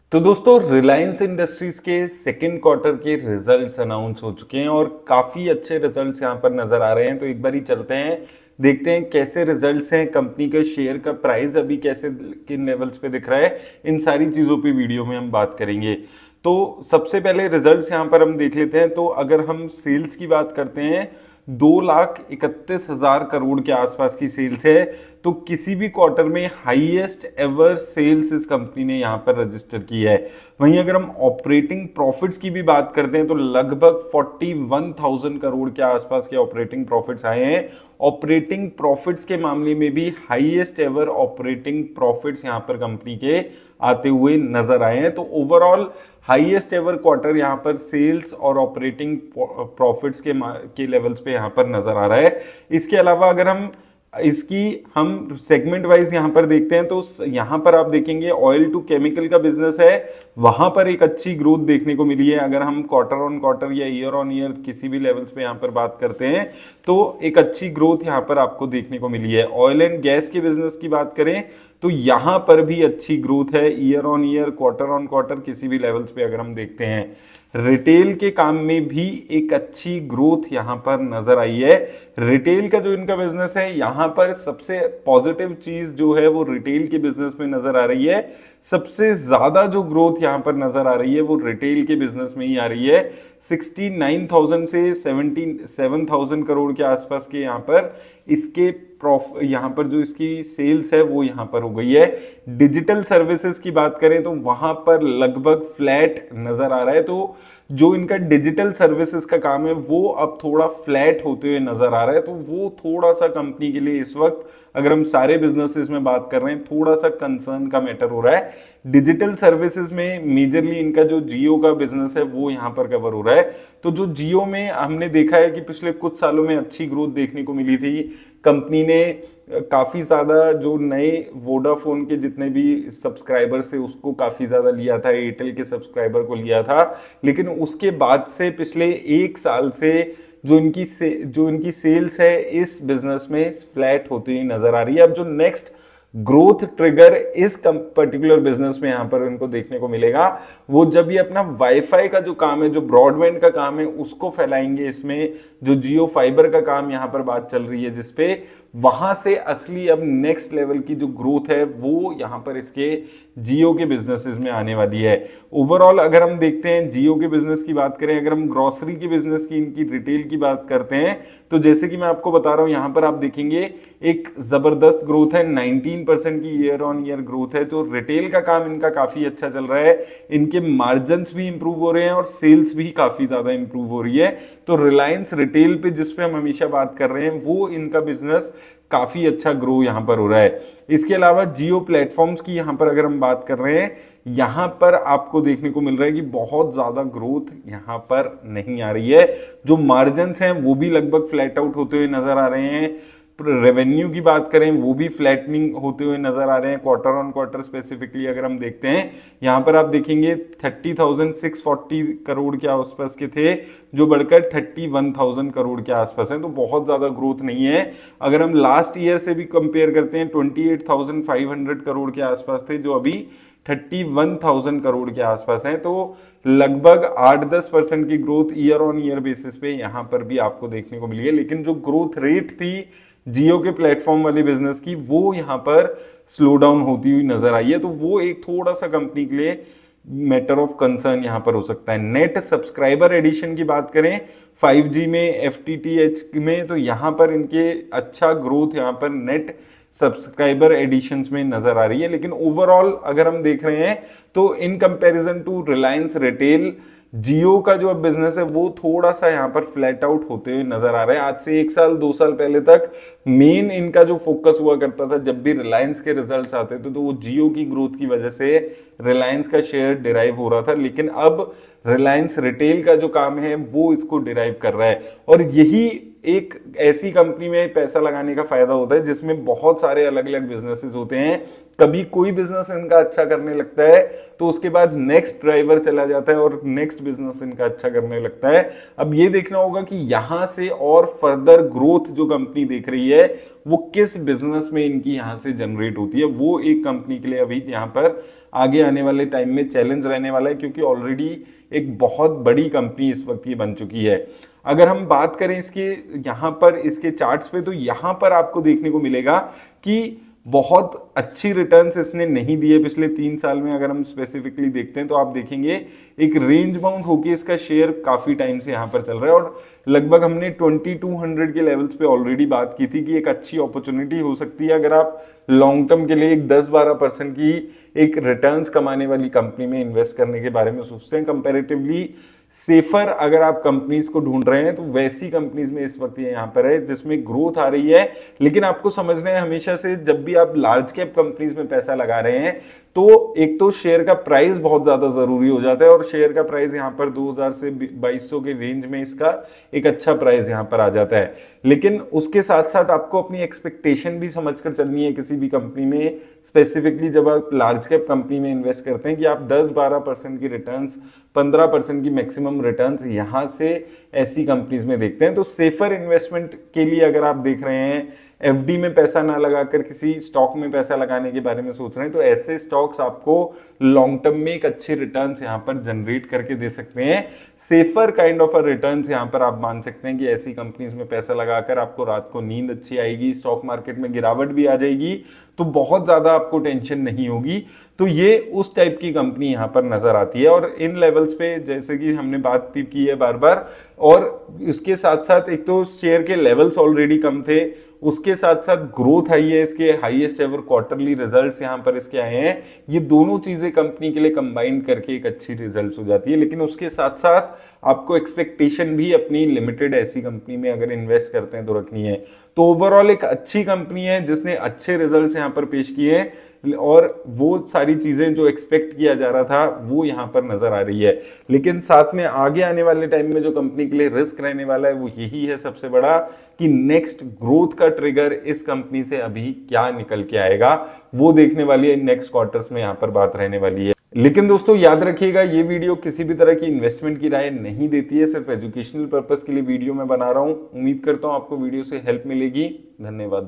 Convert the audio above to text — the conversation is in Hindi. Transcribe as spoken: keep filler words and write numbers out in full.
तो दोस्तों रिलायंस इंडस्ट्रीज के सेकंड क्वार्टर के रिजल्ट्स अनाउंस हो चुके हैं और काफी अच्छे रिजल्ट्स यहां पर नजर आ रहे हैं। तो एक बार ही चलते हैं, देखते हैं कैसे रिजल्ट्स हैं, कंपनी के शेयर का प्राइस अभी कैसे किन लेवल्स पे दिख रहा है। इन सारी चीजों पे वीडियो में हम बात करेंगे। तो सबसे पहले रिजल्ट्स यहां पर हम देख लेते हैं। तो अगर हम सेल्स की बात करते हैं, दो लाख इकतीस हजार करोड़ के आसपास की सेल्स है। तो किसी भी क्वार्टर में हाईएस्ट एवर सेल्स इस कंपनी ने यहां पर रजिस्टर की है। वहीं अगर हम ऑपरेटिंग प्रॉफिट्स की भी बात करते हैं तो लगभग इकतालीस हज़ार करोड़ के आसपास के ऑपरेटिंग प्रॉफिट्स आए हैं। ऑपरेटिंग प्रॉफिट्स के मामले में भी हाईएस्ट एवर ऑपरेटिंग प्रॉफिट्स यहां पर कंपनी के आते हुए नजर आए हैं। तो ओवरऑल हाईएस्ट एवर क्वार्टर यहां पर सेल्स और ऑपरेटिंग प्रॉफिट्स के के लेवल्स पे यहां पर नजर आ रहा है। इसके अलावा अगर हम इसकी हम सेगमेंट वाइज यहां पर देखते हैं तो यहां पर आप देखेंगे ऑयल टू केमिकल का बिजनेस है, वहां पर एक अच्छी ग्रोथ देखने को मिली है। अगर हम क्वार्टर ऑन क्वार्टर या ईयर ऑन ईयर किसी भी लेवल्स पे यहां पर बात करते हैं तो एक अच्छी ग्रोथ यहां पर आपको देखने को मिली है। ऑयल एंड गैस के बिजनेस की बात करें तो यहां पर भी अच्छी ग्रोथ है, year on year quarter on quarter किसी भी लेवल्स पे अगर हम देखते हैं। रिटेल के काम में भी एक अच्छी ग्रोथ यहां पर नजर आई है। रिटेल का जो इनका बिजनेस है, यहां पर सबसे पॉजिटिव चीज जो है वो रिटेल के बिजनेस में नजर आ रही है। सबसे ज्यादा जो ग्रोथ यहां पर नजर आ रही है वो रिटेल के बिजनेस में ही आ रही है। उनहत्तर हज़ार से सतहत्तर हज़ार करोड़ के आसपास के यहां पर इसके प्रॉफ यहां पर जो इसकी सेल्स है वो यहां पर हो गई है। डिजिटल सर्विसेज की बात करें तो वहां पर लगभग फ्लैट नजर आ रहा है। तो जो इनका डिजिटल सर्विसेज का काम है वो अब थोड़ा फ्लैट होते हुए नजर आ रहा है। तो वो थोड़ा सा कंपनी के लिए इस वक्त अगर हम सारे बिजनेसेस में बात कर रहे हैं थोड़ा सा कंसर्न का मैटर हो रहा है। डिजिटल सर्विसेज में मेजरली इनका जो जियो का बिजनेस है वो यहां पर कवर हो रहा है। तो जो जियो में हमने देखा है कि पिछले कुछ सालों में अच्छी ग्रोथ देखने को मिली थी। कंपनी ने काफी ज्यादा जो नए वोडाफोन के जितने भी सब्सक्राइबर्स थे उसको काफी ज्यादा लिया था, एयरटेल के सब्सक्राइबर को लिया था। लेकिन उसके बाद से पिछले एक साल से जो इनकी से, जो इनकी सेल्स है इस बिजनेस में फ्लैट होती हुई नजर आ रही है। अब जो नेक्स्ट ग्रोथ ट्रिगर इस पर्टिकुलर बिजनेस में यहां पर इनको देखने को मिलेगा वो जब ये अपना वाईफाई का जो काम है, जो ब्रॉडबैंड का काम है उसको फैलाएंगे। इसमें जो जियो फाइबर का काम यहां पर बात चल रही है जिसपे, वहां से असली अब नेक्स्ट लेवल की जो ग्रोथ है वो यहां पर इसके जियो के बिजनेसेस में आने वाली है। ओवरऑल अगर हम देखते हैं जियो के बिजनेस की बात करें, अगर हम ग्रोसरी के बिजनेस की इनकी रिटेल की बात करते हैं तो जैसे कि मैं आपको बता रहा हूं यहां पर आप देखेंगे एक जबरदस्त ग्रोथ है, नाइनटीन परसेंट की ईयर ऑन ईयर ग्रोथ है। तो रिटेल का काम इनका काफी अच्छा चल रहा है, इनके मार्जिन्स भी इंप्रूव हो रहे हैं और सेल्स भी काफी ज्यादा इंप्रूव हो रही है। तो रिलायंस रिटेल पे जिसपे हम हमेशा बात कर रहे हैं वो इनका बिजनेस काफी अच्छा ग्रो यहां पर हो रहा है। इसके अलावा जियो प्लेटफॉर्म्स की यहां पर अगर हम बात कर रहे हैं, यहां पर आपको देखने को मिल रहा है कि बहुत ज्यादा ग्रोथ यहां पर नहीं आ रही है। जो मार्जिन्स हैं वो भी लगभग फ्लैट आउट होते हुए नजर आ रहे हैं। रेवेन्यू की बात करें वो भी फ्लैटनिंग होते हुए नजर आ रहे हैं। क्वार्टर ऑन क्वार्टर स्पेसिफिकली अगर हम देखते हैं यहां पर आप देखेंगे तीस हज़ार छह सौ चालीस करोड़ के आसपास के थे जो बढ़कर इकतीस हज़ार करोड़ के आसपास है। तो बहुत ज्यादा ग्रोथ नहीं है। अगर हम लास्ट ईयर से भी कंपेयर करते हैं अट्ठाईस हज़ार पाँच सौ करोड़ के आसपास थे जो अभी इकतीस हज़ार करोड़ के आसपास है। तो लगभग आठ दस परसेंट की growth year on year basis पे यहां पर भी आपको देखने को मिली है। लेकिन जो ग्रोथ रेट थी जियो के प्लेटफॉर्म वाले बिजनेस की वो यहां पर स्लो डाउन होती हुई नजर आई है। तो वो एक थोड़ा सा कंपनी के लिए मैटर ऑफ कंसर्न यहां पर हो सकता है। नेट सब्सक्राइबर एडिशन की बात करें फाइव जी में, एफ टी टी एच में, तो यहां पर इनके अच्छा ग्रोथ यहां पर नेट सब्सक्राइबर एडिशंस में नजर आ रही है। लेकिन ओवरऑल अगर हम देख रहे हैं तो in comparison to Reliance Retail, Jio का जो बिजनेस है वो थोड़ा सा यहां पर फ्लैट आउट होते हुए नजर आ रहा है। आज से एक साल दो साल पहले तक मेन इनका जो फोकस हुआ करता था जब भी रिलायंस के रिजल्ट्स आते थे तो वो जियो की ग्रोथ की वजह से रिलायंस का शेयर डिराइव हो रहा था। लेकिन अब रिलायंस रिटेल का जो काम है वो इसको डिराइव कर रहा है। और यही एक ऐसी कंपनी में पैसा लगाने का फायदा होता है जिसमें बहुत सारे अलग अलग बिजनेसेस होते हैं। कभी कोई बिजनेस इनका अच्छा करने लगता है तो उसके बाद नेक्स्ट ड्राइवर चला जाता है और नेक्स्ट बिजनेस इनका अच्छा करने लगता है। अब ये देखना होगा कि यहां से और फर्दर ग्रोथ जो कंपनी देख रही है वो किस बिजनेस में इनकी यहां से जनरेट होती है। वो एक कंपनी के लिए अभी यहां पर आगे आने वाले टाइम में चैलेंज रहने वाला है, क्योंकि ऑलरेडी एक बहुत बड़ी कंपनी इस वक्त ये बन चुकी है। अगर हम बात करें इसके यहाँ पर इसके चार्ट्स पे, तो यहाँ पर आपको देखने को मिलेगा कि बहुत अच्छी रिटर्न्स इसने नहीं दिए पिछले तीन साल में। अगर हम स्पेसिफिकली देखते हैं तो आप देखेंगे एक रेंज बाउंड होके इसका शेयर काफी टाइम से यहाँ पर चल रहा है, और लगभग हमने बाईस सौ के लेवल्स पे ऑलरेडी बात की थी कि एक अच्छी अपॉर्चुनिटी हो सकती है अगर आप लॉन्ग टर्म के लिए एक दस बारह परसेंट की एक रिटर्न्स कमाने वाली कंपनी में इन्वेस्ट करने के बारे में सोचते हैं। कंपैरेटिवली सेफर अगर आप कंपनीज को ढूंढ रहे हैं तो वैसी कंपनीज में इस वक्त ये यहाँ पर है जिसमें ग्रोथ आ रही है। लेकिन आपको समझना है हमेशा से, जब भी आप लार्ज कैप कंपनीज में पैसा लगा रहे हैं तो एक तो शेयर का प्राइस बहुत ज्यादा जरूरी हो जाता है, और शेयर का प्राइस यहाँ पर दो हज़ार से बाईस सौ के रेंज में इसका एक अच्छा प्राइस यहाँ पर आ जाता है। लेकिन उसके साथ साथ आपको अपनी एक्सपेक्टेशन भी समझकर चलनी है किसी भी कंपनी में, स्पेसिफिकली जब आप लार्ज कैप कंपनी में इन्वेस्ट करते हैं कि आप दस बारह परसेंट की रिटर्न्स, पंद्रह परसेंट की मैक्सिमम रिटर्न्स यहां से ऐसी कंपनीज में देखते हैं। तो सेफर इन्वेस्टमेंट के लिए अगर आप देख रहे हैं, एफडी में पैसा ना लगाकर किसी स्टॉक में पैसा लगाने के बारे में सोच रहे हैं, तो ऐसे स्टॉक्स आपको लॉन्ग टर्म में एक अच्छे रिटर्न्स यहां पर जनरेट करके दे सकते हैं। Safer kind of a returns यहां पर आप मान सकते हैं कि ऐसी कंपनीज में पैसा लगाकर आपको रात को नींद अच्छी आएगी, स्टॉक मार्केट में गिरावट भी आ जाएगी तो बहुत ज्यादा आपको टेंशन नहीं होगी। तो ये उस टाइप की कंपनी यहां पर नजर आती है। और इन लेवल्स पे जैसे कि हमने बात भी की है बार बार, और इसके साथ साथ एक तो शेयर के लेवल्स ऑलरेडी कम थे, उसके साथ साथ ग्रोथ आई है, इसके हाईएस्ट एवर क्वार्टरली रिजल्ट्स यहां पर इसके आए हैं। ये दोनों चीजें कंपनी के लिए कंबाइन करके एक अच्छी रिजल्ट्स हो जाती है। लेकिन उसके साथ साथ आपको एक्सपेक्टेशन भी अपनी लिमिटेड ऐसी कंपनी में अगर इन्वेस्ट करते हैं तो रखनी है। तो ओवरऑल एक अच्छी कंपनी है जिसने अच्छे रिजल्ट्स यहां पर पेश किए हैं, और वो सारी चीजें जो एक्सपेक्ट किया जा रहा था वो यहां पर नजर आ रही है। लेकिन साथ में आगे आने वाले टाइम में जो कंपनी के लिए रिस्क रहने वाला है वो यही है सबसे बड़ा, कि नेक्स्ट ग्रोथ का ट्रिगर इस कंपनी से अभी क्या निकल के आएगा, वो देखने वाली है। नेक्स्ट क्वार्टर्स में यहां पर बात रहने वाली है। लेकिन दोस्तों याद रखिएगा, ये वीडियो किसी भी तरह की इन्वेस्टमेंट की राय नहीं देती है, सिर्फ एजुकेशनल पर्पस के लिए वीडियो मैं बना रहा हूं। उम्मीद करता हूं आपको वीडियो से हेल्प मिलेगी। धन्यवाद।